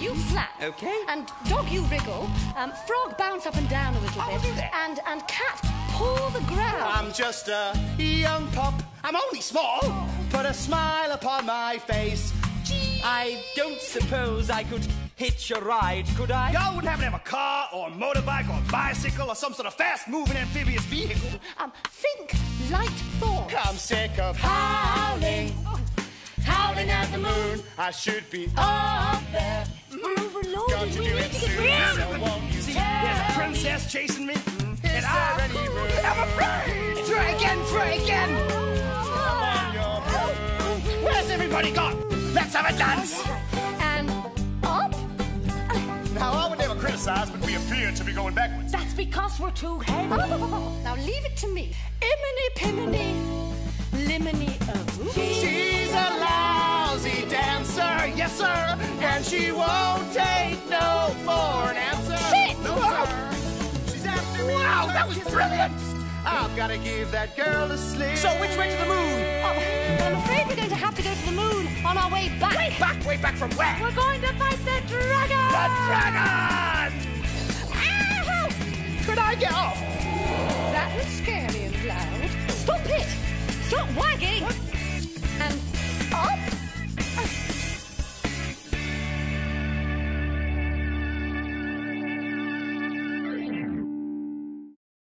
you flap. Okay. And dog, you wriggle. Frog, bounce up and down a little I'll bit. do that. And cat, paw the ground. I'm just a young pup. I'm only small. Put a smile upon my face. Gee. I don't suppose I could hitch a ride, could I? Y'all wouldn't happen to have a car or a motorbike or a bicycle or some sort of fast-moving amphibious vehicle. Think light thoughts. I'm sick of howling, howling at the moon. I should be up there. Overloaded. We need to get rid. See, there's a princess chasing me, and I'm afraid. Try again. Where's everybody gone? Let's have a dance. And up. Now, I would never criticize, but we appear to be going backwards. That's because we're too heavy. Now leave it to me. Iminy, liminy, She's a lousy dancer, yes sir, and she won't take no for an answer. Sit! No sir. She's after me. Wow, that was brilliant. I've got to give that girl a slip. So which way to the moon? I'm afraid we're going to have to go to the moon on our way back. Way back from where? We're going to fight the dragon. The dragon! Ow! Could I get off? That was scary and loud. Stop it! Stop wagging! And up!